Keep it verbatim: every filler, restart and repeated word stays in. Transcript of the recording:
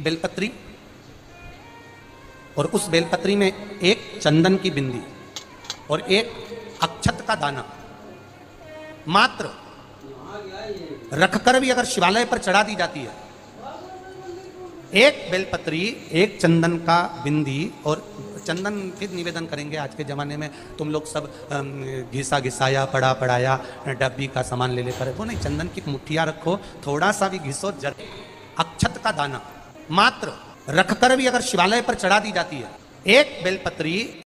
बेलपत्री और उस बेलपत्री में एक चंदन की बिंदी और एक अक्षत का दाना मात्र रखकर भी अगर शिवालय पर चढ़ा दी जाती है, एक बेलपत्री, एक चंदन का बिंदी, और चंदन फिर निवेदन करेंगे आज के ज़माने में तुम लोग सब घिसा घिसाया पड़ा पड़ाया डब्बी का सामान ले लेकर, वो नहीं, चंदन की मुठ्ठियाँ रखो, थोड़ा सा भी घिसो, जर अक्षत का दाना मात्र रखकर भी अगर शिवालय पर चढ़ा दी जाती है, एक बेलपत्री